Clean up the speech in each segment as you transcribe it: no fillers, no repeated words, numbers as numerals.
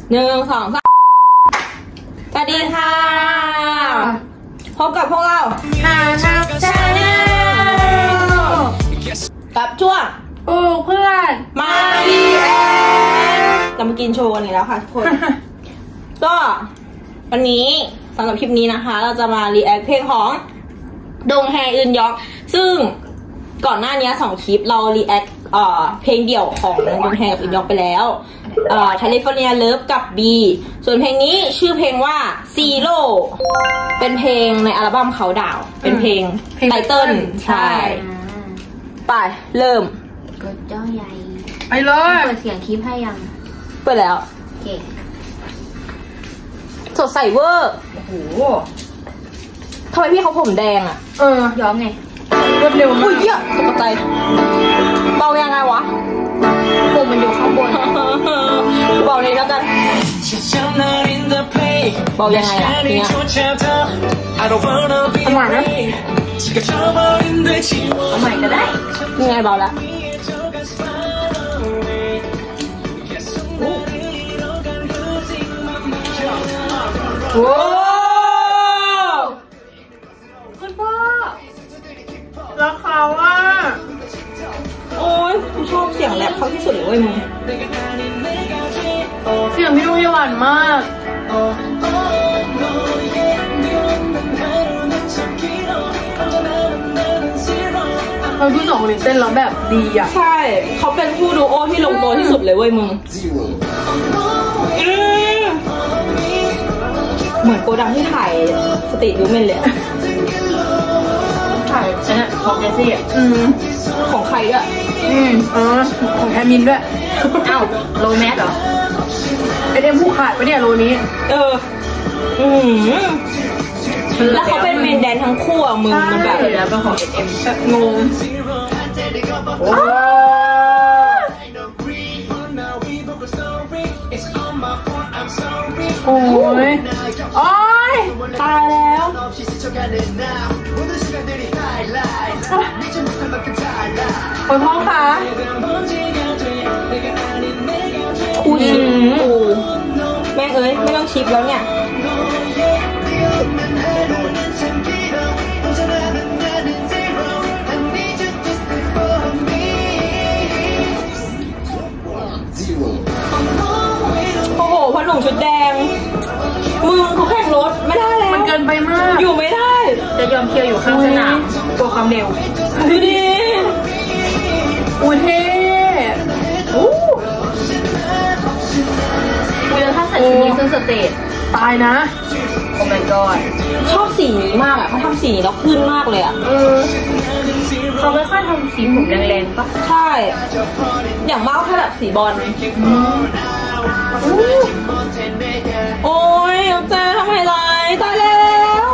1 2 3สวัสดีค่ะพบกับพวกเรานาชักชาแนลกับช่วงเพื่อนมารีแอคจะมากินโชว์กันอีกแล้วค่ะทุกคน ก็วันนี้สำหรับคลิปนี้นะคะเราจะมารีแอคเพลงของดงแฮอึนยอกซึ่งก่อนหน้านี้2 คลิปเรารีแอคเพลงเดี่ยวของดงแฮกับอึนยอกไปแล้วแคลิฟอร์เนียเลิฟกับ B ส่วนเพลงนี้ชื่อเพลงว่าซีโร่เป็นเพลงในอัลบั้มเขาดาวเป็นเพลงไตเติ้ลใช่ไปเริ่มกดจ้อใหญ่ไปเลยเปิดเสียงคลิปให้ยังเปิดแล้วเก่งสดใสเวอร์โอ้โหทำไมพี่เขาผมแดงอ่ะย้อมไงรวดเร็วมากอุ้ยเยอะตกใจเบายังไงวะผมมันอยู่ข้างบนเบาเลยแล้วกันเบายังไงอ่ะเนี่ยเอาใหม่นะเอาใหม่ก็ได้ยังไงเบาแล้วโอ้คุณพ่อแล้วเขาว่าโอ้ยกูชอบเสียงแรปเขาที่สุดเลยเว้ยมึงเสียงพี่ลูกยหวานมากเขาดู2 คนนี้เต้นแล้วแบบดีอ่ะใช่เขาเป็นคู่ดูโอที่ลงตัวที่สุดเลยเว้ยมึงเหมือนโกดังที่ถ่ายสตรีทยูเมนเลยถ่ายเนี่ยของเจสซี่ของใครด้วยของแอมินด้วยเอ้าโลแมสเหรอไอเดมผู้ขาดปะเนี่ยโลนี้แล้วเขาเป็นเมนแดนทั้งคู่อ่ะมึงมันแบบแล้วเป็นของเอ็มงงโอ้ยโอ้ยตายแล้วคุณพ่อคะคู่ชิปกูแม่เอ้ยไม่ต้องชิปแล้วเนี่ยโอ้โหพ่อหนุ่มชุดแดงมึงเขาแข่งรถไม่ได้แล้วมันเกินไปมากอยู่ไม่ได้จะยอมเที่ยวอยู่ข้างสนามตัวความเร็วดูดิอุ้ยเท่แล้วถ้าใส่ชุดนี้ขึ้นสเตจตายนะโอ้ my god ชอบสีนี้มากอ่ะเขาทำสีนี้แล้วขึ้นมากเลยอ่ะเขาไม่ค่อยทำสีผมแรงๆปะใช่อย่างมากแค่แบบสีบอลโอ้ยเอาใจทำไมไรตายแล้ว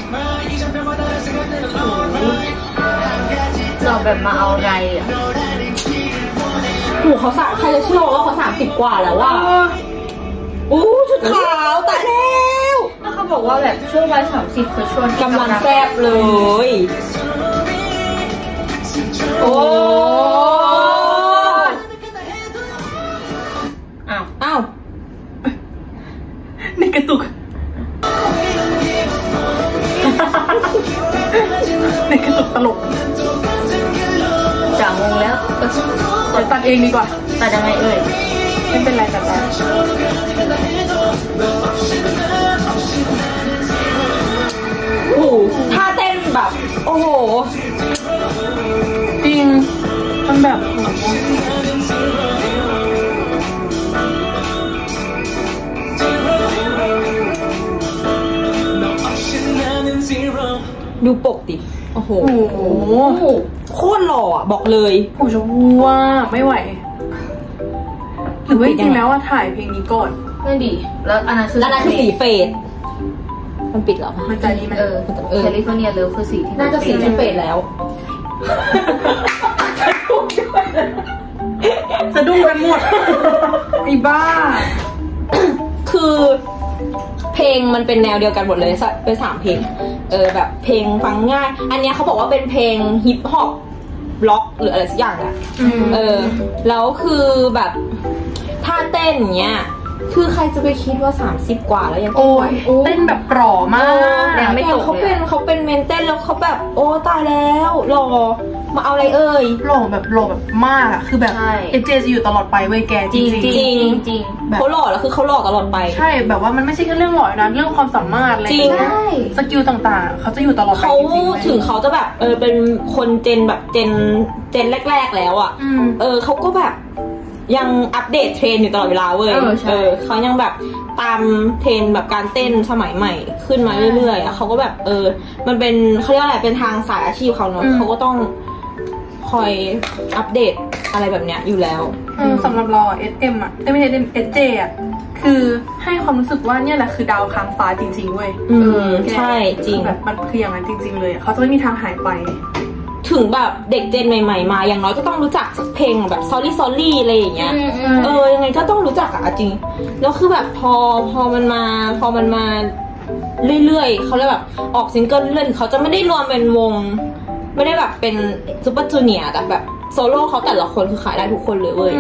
เราแบบมาเอาอะไรอ่ะหูเขาใครจะเชื่อว่าเขา30 กว่าแล้วว่ะชุดขาวตายแล้วแล้วเขาบอกว่าแบบช่วงวัย30คือช่วงกำลังแซ่บเลยโอ้อ้าวนี่กระตุกนี่กระตุกตลกจ่างงแล้วเดี๋ยวตัดเองดีกว่าตัดยังไงเอ่ยไม่เป็นไรตัดโอ้โหท่าเต้นแบบโอ้โหจริงมันแบบดูปกดิโอ้โหโคตรหล่ออ่ะบอกเลยผู้ชมว่าไม่ไหวหรือว่าจริงแล้วว่าถ่ายเพลงนี้ก่อนไม่ดีแล้วอันนั้นคือสีเฟดมันปิดเหรอมันจะนี้ไหมแคลิฟอร์เนียเลิฟคือสีที่น่าจะสีเฟดแล้วสะดุ้งกันหมดไอ้บ้าคือเพลงมันเป็นแนวเดียวกันหมดเลยเป็น3 เพลงแบบเพลงฟังง่ายอันนี้เขาบอกว่าเป็นเพลงฮิปฮอปล็อกหรืออะไรสักอย่างอะแล้วคือแบบท่าเต้นอย่างเงี้ยคือใครจะไปคิดว่า30กว่าแล้วยังโอ้ยเต้นแบบปลอมากยังไม่จบเขาเป็นเมนเต้นแล้วเขาแบบโอ้ตายแล้วหล่อมาเอาอะไรเอ่ยหล่อแบบมากอะคือแบบเอเจจะอยู่ตลอดไปเว้ยแกจริงเขาหล่อแล้วคือเขาหล่อตลอดไปใช่แบบว่ามันไม่ใช่แค่เรื่องหล่อนะเรื่องความสามารถอะไรสกิลต่างๆเขาจะอยู่ตลอดไปจริงถึงเขาจะแบบเป็นคนเจนแบบเจนแรกๆแล้วอ่ะเขาก็แบบยังอัปเดตเทรนอยู่ตลอดเวลาเว้ยเขายังแบบตามเทรนแบบการเต้นสมัยใหม่ขึ้นมาเรื่อยๆเขาก็แบบมันเป็นเขาเรียกอะไรเป็นทางสายอาชีพเขาเนาะเขาก็ต้องคอยอัปเดตอะไรแบบเนี้ยอยู่แล้วสำหรับเราSM อ่ะไม่ใช่SJ อ่ะคือให้ความรู้สึกว่าเนี่ยแหละคือดาวค้างฟ้าจริงๆเว้ยใช่จริงแบบมันคืออย่างนั้นจริงๆเลยเขาจะไม่มีทางหายไปถึงแบบเด็กเจนใหม่ๆมาอย่างน้อยก็ต้องรู้จักสักเพลงแบบ sorry อะไรอย่างเงี้ยยังไงก็ต้องรู้จักอะจริงแล้วคือแบบพอมันมาเรื่อยๆเขาเลยแบบออกซิงเกิลเรื่อยๆเขาจะไม่ได้รวมเป็นวงไม่ได้แบบเป็นซูเปอร์จูเนียร์แต่แบบโซโล่เขาแต่ละคนคือขายได้ทุกคนเลยเว้ย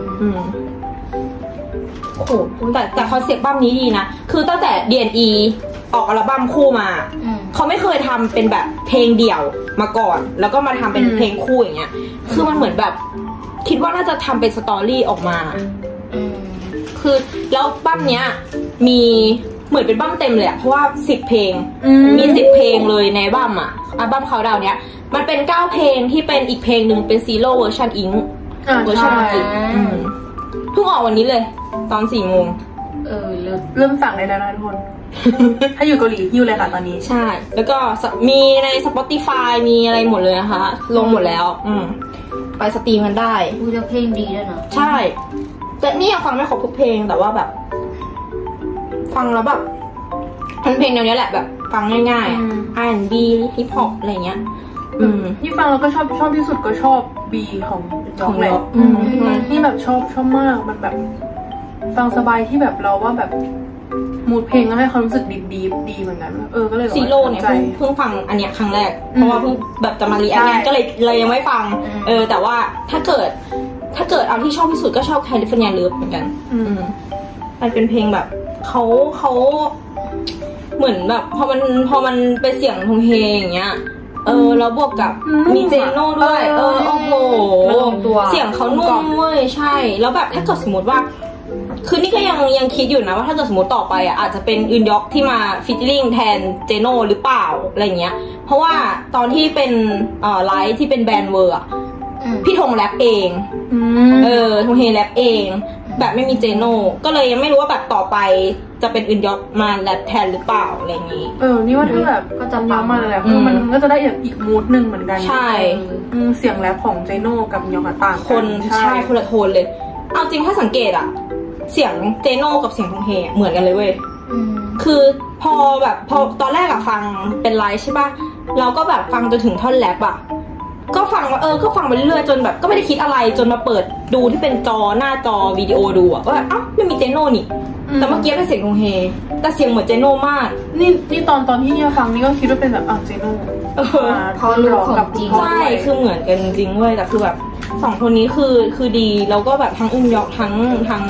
โอ้โหแต่คอนเซ็ปต์บั้มนี้ดีนะคือตั้งแต่ D&E ออกอัลบั้มคู่มาเขาไม่เคยทำเป็นแบบเพลงเดี่ยวมาก่อนแล้วก็มาทำเป็นเพลงคู่อย่างเงี้ยคือมันเหมือนแบบคิดว่าน่าจะทำเป็นสตอรี่ออกมาคือแล้วบั้มเนี้ยมีเหมือนเป็นบั้มเต็มเลยเพราะว่า10เพลงมี10เพลงเลยในบั้มอัลบั้มเขาดาวเนี้ยมันเป็น9เพลงที่เป็นอีกเพลงหนึ่งเป็นซีโร่เวอร์ชันอิงเวอร์ชันอิงเพิ่งออกวันนี้เลยตอน4 โมงเริ่มสั่งได้แล้วนะทุกคนถ้าอยู่เกาหลีอยู่เลยค่ะตอนนี้ใช่แล้วก็มีใน Spotify มีอะไรหมดเลยนะคะลงหมดแล้วไปสตรีมกันได้จะเพลงดีด้วยนะใช่แต่นี่ยังฟังไม่ครบทุกเพลงแต่ว่าแบบฟังแล้วแบบมันเพลงแนวนี้แหละแบบฟังง่ายๆ R&B ฮิปฮอปอะไรเงี้ยที่ฟังแล้วก็ชอบที่สุดก็ชอบ B ของจองแหละนี่แบบชอบมากมันแบบฟังสบายที่แบบเราว่าแบบมูดเพลงก็ให้ความรู้สึกดีเหมือนกันก็เลยซีโร่เนี่ยเพิ่งฟังอันเนี้ยครั้งแรกเพราะว่าเพิ่งแบบจะมารีแอคก็เลยยังไม่ฟังแต่ว่าถ้าเกิดเอาที่ชอบที่สุดก็ชอบแคลิฟอร์เนียเลิฟเหมือนกันมันเป็นเพลงแบบเขาเหมือนแบบพอมันไปเสียงทงเฮอย่างเงี้ยแล้วบวกกับมีเจโน่ด้วยโอ้โหเสียงเขานุ่มเว้ยใช่แล้วแบบถ้าเกิดสมมติว่าคือนี่ก็ยังคิดอยู่นะว่าถ้าเกิดสมมติต่อไปอาจจะเป็นอึนยอกที่มาฟิชเชอริงแทนเจโน่หรือเปล่าอะไรเงี้ยเพราะว่าตอนที่เป็นไลฟ์ที่เป็นแบนเวอร์พี่ธงแรปเองธงเฮแรปเองแบบไม่มีเจโน่ก็เลยยังไม่รู้ว่าแบบต่อไปจะเป็นอึนยอกมาแรปแทนหรือเปล่าอะไรอย่างงี้นี่ว่าถ้าแบบก็จะปั๊มมาเลยแหละมันก็จะได้อีกมูดหนึ่งเหมือนกันใช่เสียงแรปของเจโน่กับอึนยอกต่างคนใช่คนละโทนเลยเอาจริงถ้าสังเกตเสียงเจโน่กับเสียงทงเฮเหมือนกันเลยเว้ยคือพอตอนแรกฟังเป็นไลฟ์ใช่ป่ะเราก็แบบฟังจนถึงท่อนแรปก็ฟังว่าก็ฟังไปเรื่อยๆจนแบบก็ไม่ได้คิดอะไรจนมาเปิดดูที่เป็นจอหน้าจอวิดีโอดูก็แบบไม่มีเจโน่นี่แต่เมื่อกี้เป็นเสียงทงเฮแต่เสียงเหมือนเจโน่มากนี่ตอนที่เนี่ยฟังนี่ก็คิดว่าเป็นแบบเจโน่พอรู้ของจริงใช่คือเหมือนกันจริงเว้ยแต่คือแบบ2คนนี้คือดีแล้วก็แบบทั้งอึนยอกทั้ง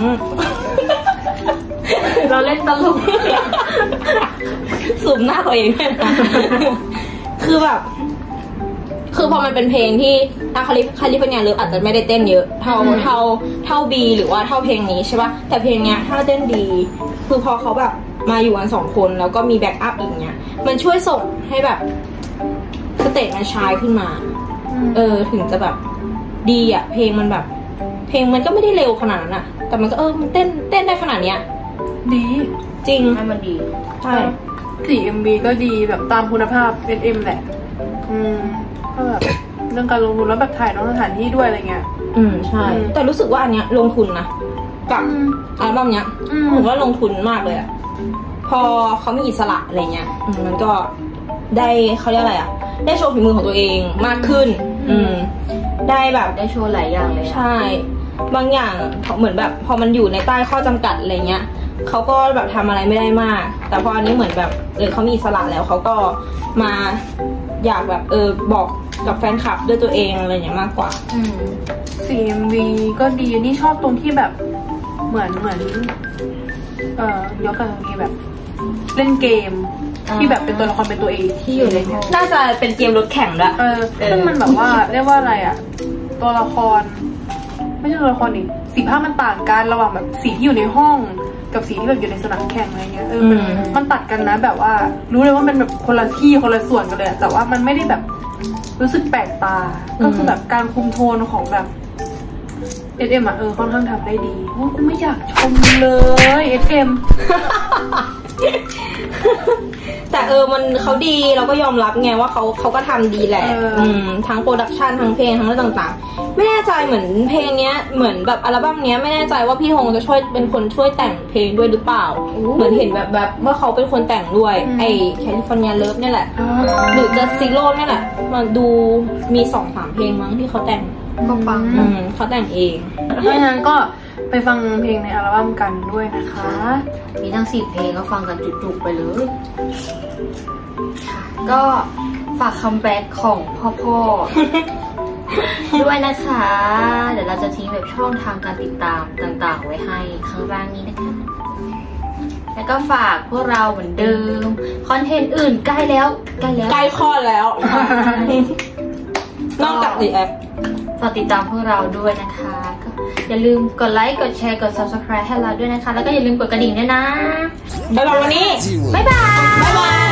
เราเล่นตลกสูบหน้าตัวเองคือแบบคือพอมันเป็นเพลงที่คาลิฟอร์เนียเลิฟอาจจะไม่ได้เต้นเยอะเท่าบีหรือว่าเท่าเพลงนี้ใช่ป่ะแต่เพลงเนี้ยถ้าเต้นดีคือพอเขาแบบมาอยู่กัน2คนแล้วก็มีแบ็กอัพอีกเนี้ยมันช่วยส่งให้แบบสเตจมันชายขึ้นมาถึงจะแบบดีเพลงมันแบบเพลงมันก็ไม่ได้เร็วขนาดนั้นแต่มันก็มันเต้นได้ขนาดเนี้ยดีจริงให้มันดีใช่ 4MV ก็ดีแบบตามคุณภาพ SM แหละก็แบบเรื่องการลงทุนแล้วแบบถ่ายนอกสถานที่ด้วยอะไรเงี้ยใช่แต่รู้สึกว่าอันเนี้ยลงทุนนะกับอัลบั้มเนี้ยผมว่าลงทุนมากเลยพอเขามีอิสระอะไรเงี้ยมันก็ได้เขาเรียกอะไรได้โชว์ฝีมือของตัวเองมากขึ้นได้แบบได้โชว์หลายอย่างเลยใช่บางอย่างเหมือนแบบพอมันอยู่ในใต้ข้อจำกัดอะไรเงี้ยเขาก็แบบทำอะไรไม่ได้มากแต่พออันนี้เหมือนแบบเขามีอิสระแล้วเขาก็มาอยากแบบบอกกับแฟนคลับด้วยตัวเองอะไรอย่างมากกว่า 4MV ก็ดีนี่ชอบตรงที่แบบเหมือนยกกับมีแบบ เล่นเกมที่แบบเป็นตัวละครเป็นตัวเองที่อยู่ในห้องน่าจะเป็นเกมรถแข่งด้วยซึ่งมันแบบว่าเรียกว่าอะไรอ่ะตัวละครไม่ใช่ตัวละครนี่สีภาพมันต่างกันระหว่างแบบสีที่อยู่ในห้องกับสีที่แบบอยู่ในสนามแข่งอะไรเงี้ยมันตัดกันนะแบบว่ารู้เลยว่ามันแบบคนละที่คนละส่วนกันเลยแต่ว่ามันไม่ได้แบบรู้สึกแปลกตาก็คือแบบการคุมโทนของแบบSM อ่ะค่อนข้างทำได้ดีว่ากูไม่อยากชมเลย SM แต่มันเขาดีเราก็ยอมรับไงว่าเขาก็ทำดีแหละทั้งโปรดักชันทั้งเพลงทั้งอะไรต่างๆไม่แน่ใจเหมือนเพลงเนี้ยเหมือนแบบอัลบั้มเนี้ยไม่แน่ใจว่าพี่ธงจะช่วยเป็นคนช่วยแต่งเพลงด้วยหรือเปล่าเหมือนเห็นแบบว่าเขาเป็นคนแต่งด้วยไอ้แคลิฟอร์เนียเลิฟเนี่ยแหละหรือจะซิโร่เนี่ยแหละมาดูมี 2-3 เพลงมั้งที่เขาแต่งก็ฟังเขาแต่งเองเพราะฉะนั้นก็ไปฟังเพลงในอัลบั้มกันด้วยนะคะมีทั้ง10 เพลงก็ฟังกันจุกๆไปเลยก็ฝากคัมแบ็กของพ่อด้วยนะคะ เดี๋ยวเราจะทิ้งแบบช่องทางการติดตามต่างๆไว้ให้ข้างล่างนี้นะคะแล้วก็ฝากพวกเราเหมือนเดิมคอนเทนต์อื่นใกล้คลอดแล้วนอกจากดีแอปฝากติดตามพวกเราด้วยนะคะก็อย่าลืมกดไลค์กดแชร์กด subscribe ให้เราด้วยนะคะแล้วก็อย่าลืมกดกระดิ่งด้วยนะสำหรับวันนี้บ๊ายบาย